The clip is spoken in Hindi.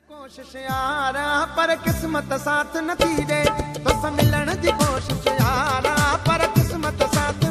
कोशिश यारा पर किस्मत साथ न थी दे तो मिलण जी कोशिश यारा पर किस्मत साथ